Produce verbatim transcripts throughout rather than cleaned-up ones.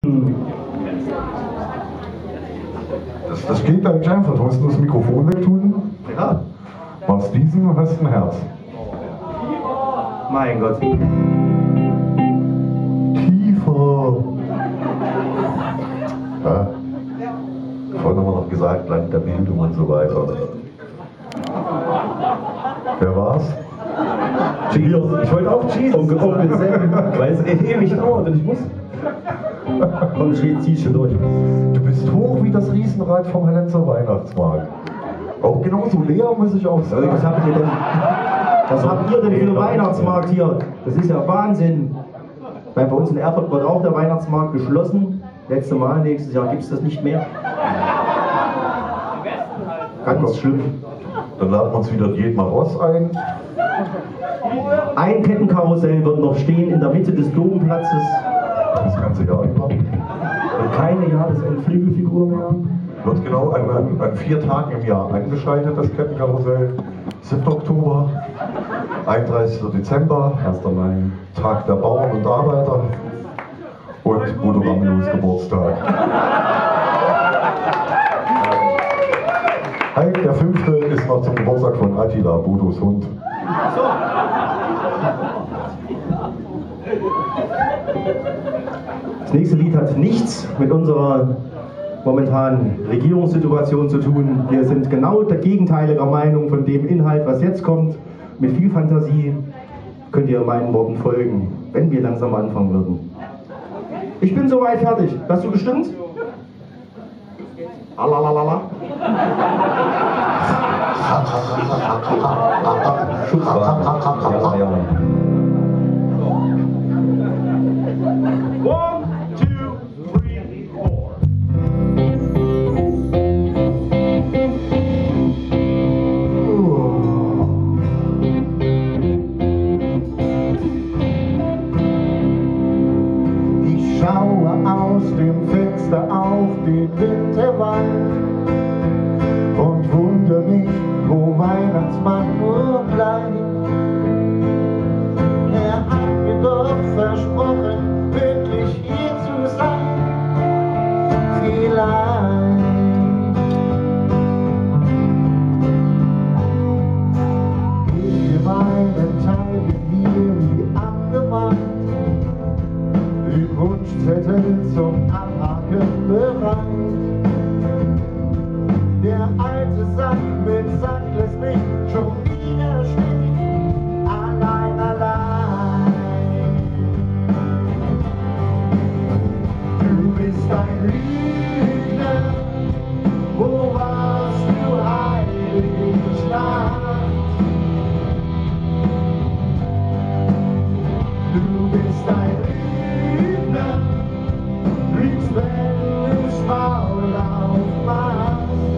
Das, das geht eigentlich einfach. Du musst nur das Mikrofon wegtun. Ja. Machst diesen und hast ein Herz. Mein Gott. Tiefer. Ja. Vorhin haben wir noch gesagt, Land der Bildung und so weiter. Wer war's? Jesus. Ich wollte auch Jesus. Onkel, Onkel Sam, weil es ewig dauert und ich muss. Komm, ich zieh schon durch. Du bist hoch wie das Riesenrad vom Hallenser Weihnachtsmarkt. Auch genauso leer, muss ich auch sagen. Was habt ihr denn, was habt ihr denn für einen Weihnachtsmarkt hier? Das ist ja Wahnsinn. Weil bei uns in Erfurt wird auch der Weihnachtsmarkt geschlossen. Letztes Mal, nächstes Jahr gibt es das nicht mehr. Ganz schlimm. Dann laden wir uns wieder Dietmar Ross ein. Ein Kettenkarussell wird noch stehen in der Mitte des Domplatzes. Das ganze Jahr über. Und keine Jahresendflügelfigur mehr. Wird genau an, an, an vier Tagen im Jahr eingeschaltet, das Kettenkarussell. siebter Oktober, einunddreißigster Dezember, erster Mai. Tag der Bauern und Arbeiter und Bodo Ramelows Geburtstag. Hey, der fünfte ist noch zum Geburtstag von Attila, Bodos Hund. Das nächste Lied hat nichts mit unserer momentanen Regierungssituation zu tun. Wir sind genau der gegenteiliger Meinung von dem Inhalt, was jetzt kommt. Mit viel Fantasie könnt ihr meinen Worten folgen, wenn wir langsam anfangen würden. Ich bin soweit fertig. Hast du gestimmt? Alalalala. Schutzware. Ja, ja. One, two, three, four. Ich schaue aus dem Fenster auf den Winterwald und wundere mich, wo Weihnachtsmann nur bleibt. Er hat mir doch versprochen, wirklich hier zu sein. Vielleicht. Ich für meinen Teil bin hier wie angemacht, den Wunschzettel zum Abhaken bereit. Der alte Sack mit Sack lässt mich schon wieder stehen, allein, allein. Du bist ein Lügner, wo warst du heilige Nacht? Du bist ein Lügner, lügst, wenn du's Maul aufmachst.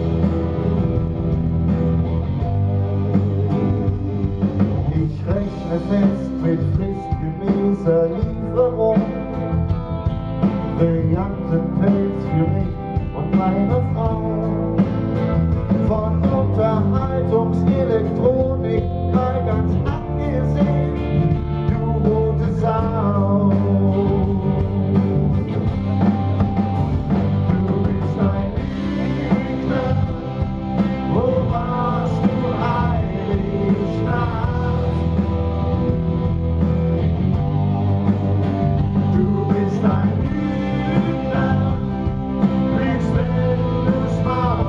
Ich rechne fest mit fristgemäßer Lieferung, brillanten Pelz für mich und meine Frau. Von Unterhaltungselektronik mal ganz abgesehen, du rote Sau. Du bist ein Lügner, wo warst du heilig Nacht? Du bist ein Lügner, lügst, wenn du's Maul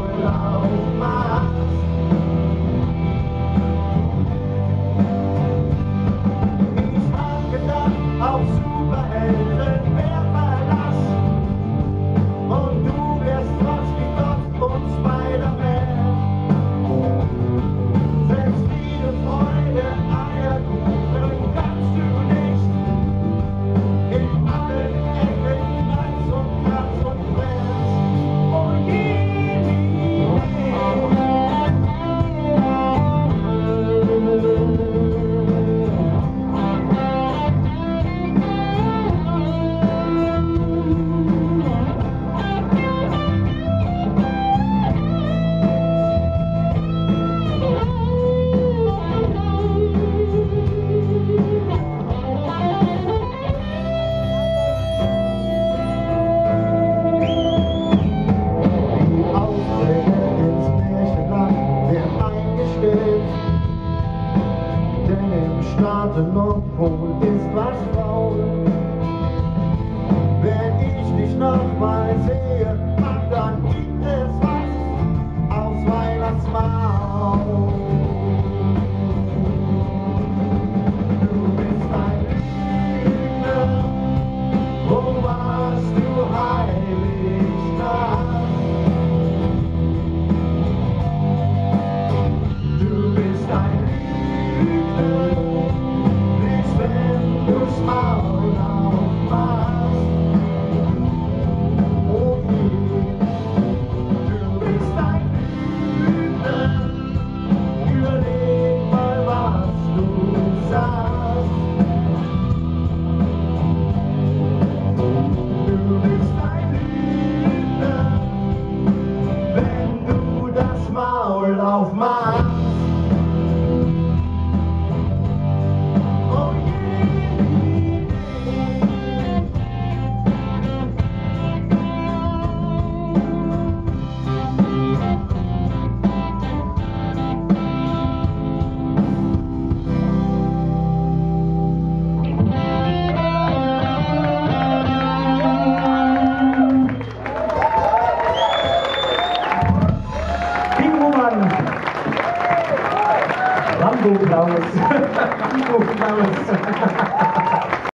Applaus. Applaus.